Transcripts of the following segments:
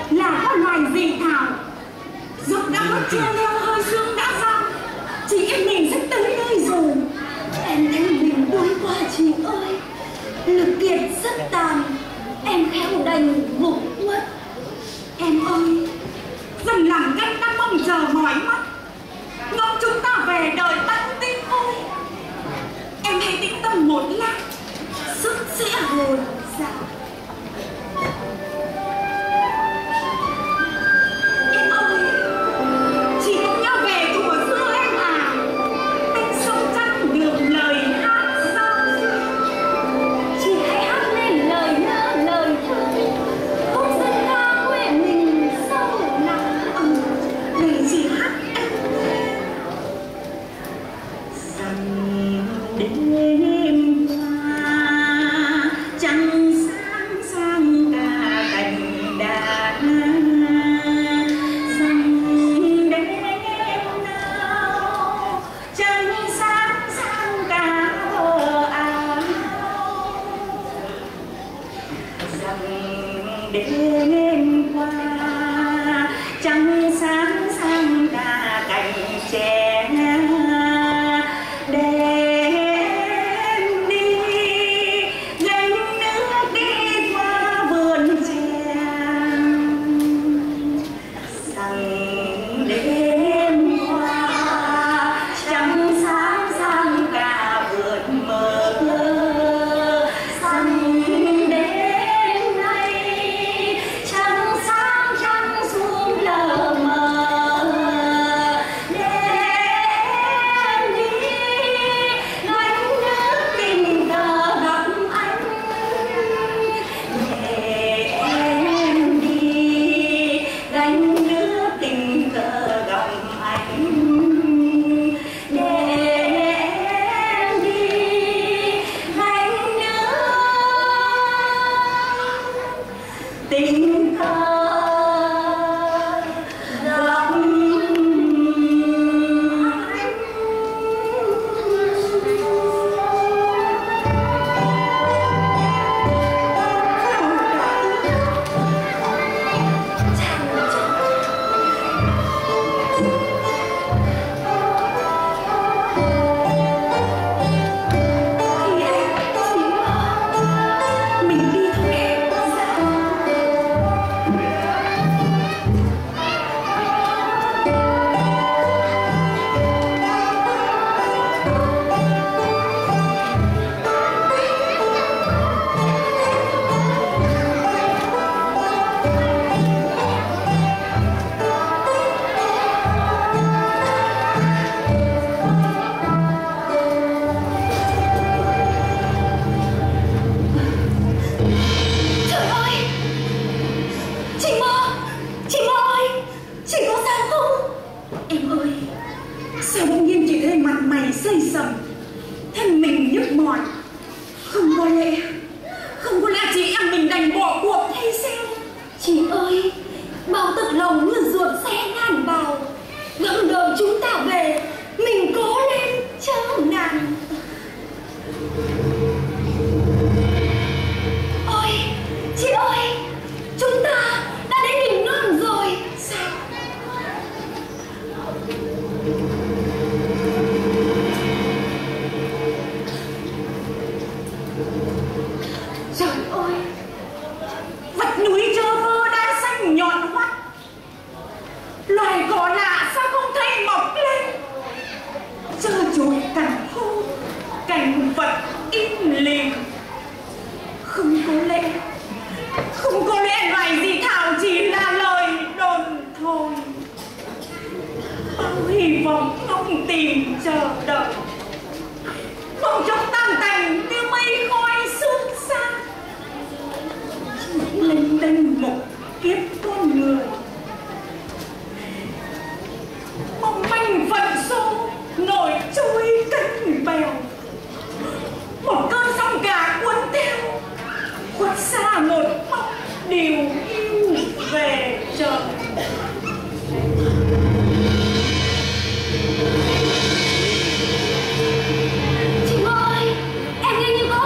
là con loài dị thảo. Dốc đã mất chia leo hơi sương đã ra, chị em mình sắp tới nơi rồi. Em thấy mình đuối quá chị ơi, lực kiệt rất tàn, em khéo đành gục mất. Em ơi, dần làm canh đang mong chờ mỏi mắt, ngóng chúng ta về đời tăng tinh ôi. Em hãy tĩnh tâm một lát, sức sẽ hồi ra. Em ơi, chị cũng nhớ về thuở xưa em à, bên sông trăng đường lời hát sao xưa. Chị hãy hát lên lời nhớ lời thương, khúc dân ca quê mình sâu nặng. Để chị hát em nghe. Rằng đêm qua trăng sáng sang cả cành đàn, rằng đêm nào trăng sáng sang cả bờ ao, rằng đêm qua trăng sáng sang cả cành tre.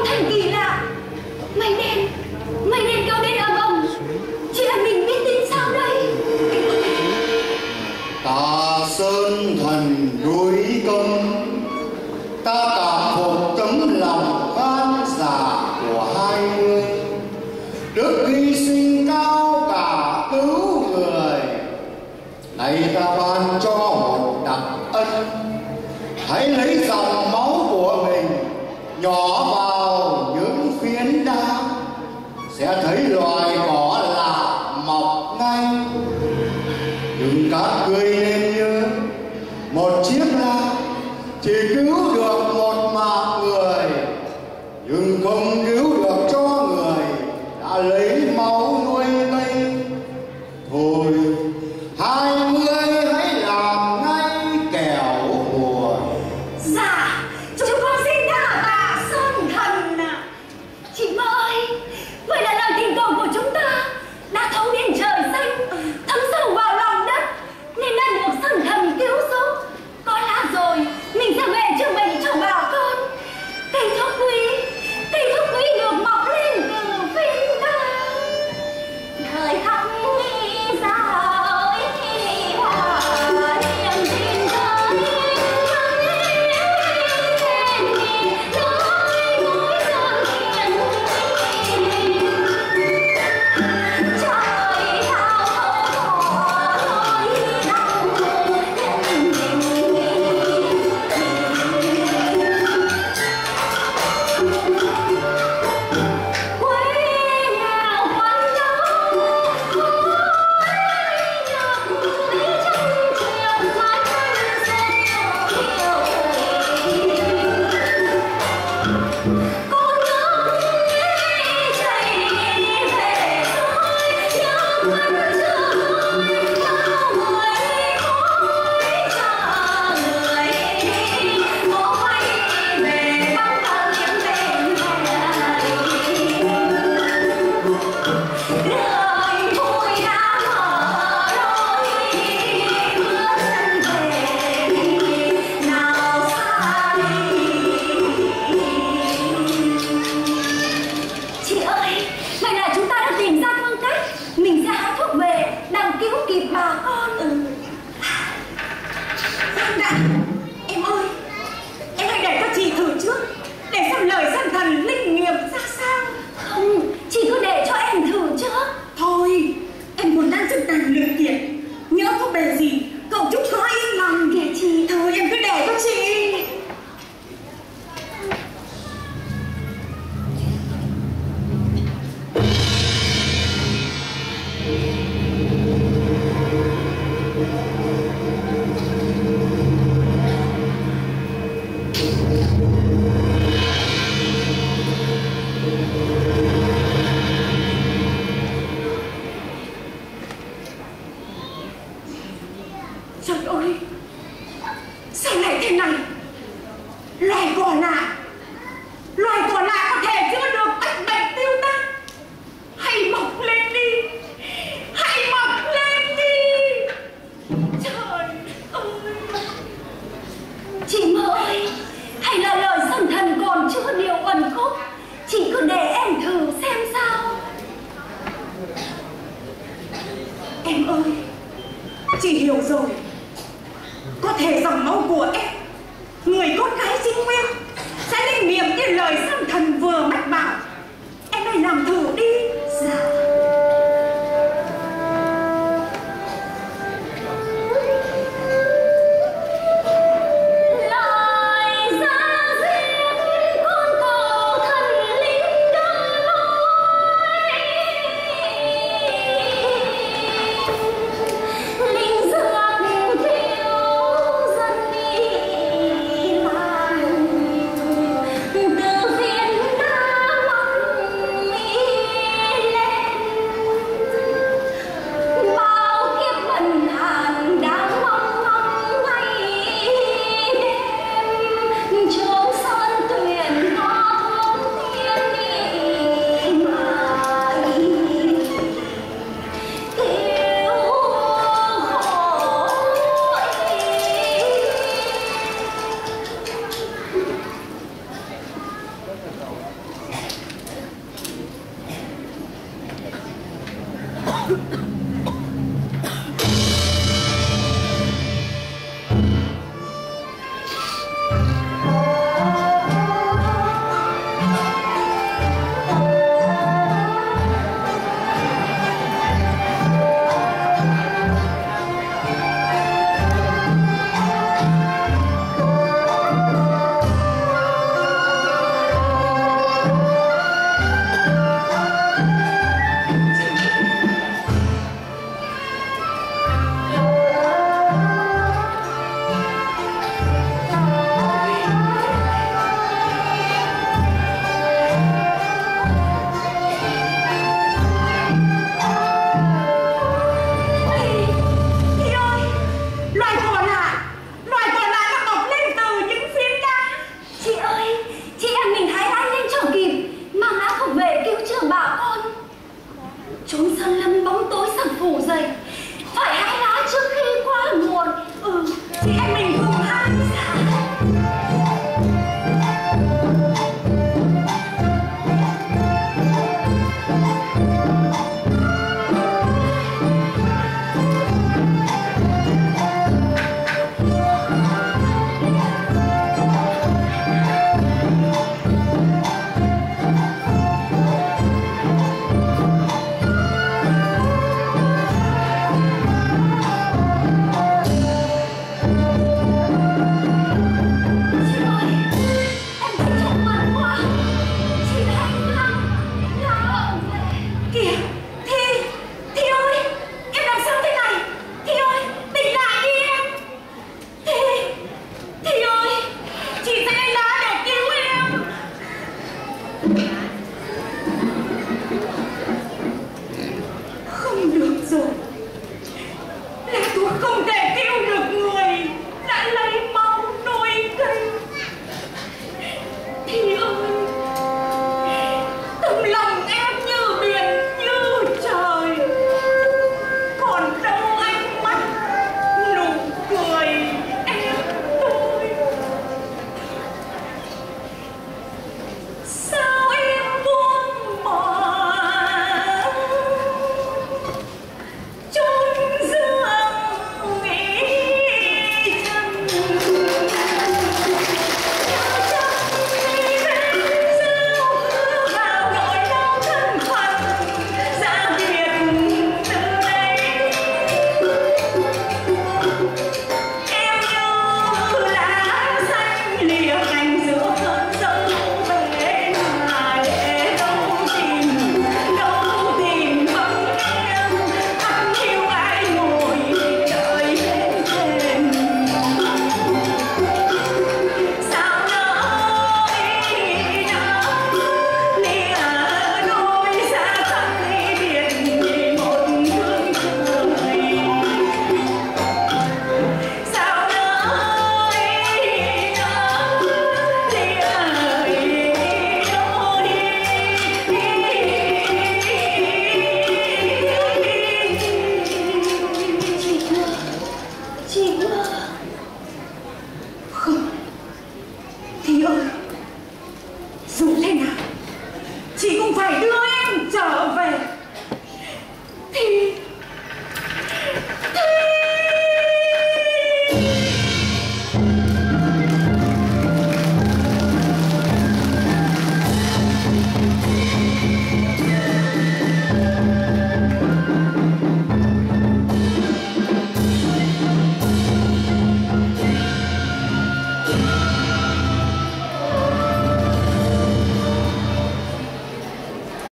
Mây đen kéo đến ầm ầm, chị em mình biết tin sao hãy ta ban cho một đặc ân, hãy lấy dòng máu của mình nhỏ vào những phiến đá, sẽ thấy loài cỏ lạ mọc ngay. Đừng các ngươi nên nhớ, một chiếc lá chỉ cứu được một mạng người, nhưng không cứu được cho người đã lấy máu nuôi cây. Thôi, hai người hãy làm ngay kẻo buồn. Dạ, chúng con xin đa tạ Sơn Thần ạ. Chị Mơ ơi, vậy là lời tình cầu của chúng ta đã thấu đến trời xanh, thấm sâu vào lòng đất, nên đã được Sơn Thần cứu giúp. Có lẽ rồi mình sẽ về chữa bệnh cho bà con. Cây thuốc quý được mọc lên từ phiến đá. Thời khắc nghĩ ra ơi hòa niềm tin thân Em ơi, chị hiểu rồi. Có thể dòng máu của em, người con gái chính nguyên, sẽ linh nghiệm như lời Sơn Thần vừa mách bảo. Em hãy làm thử đi. Dạ. Hả?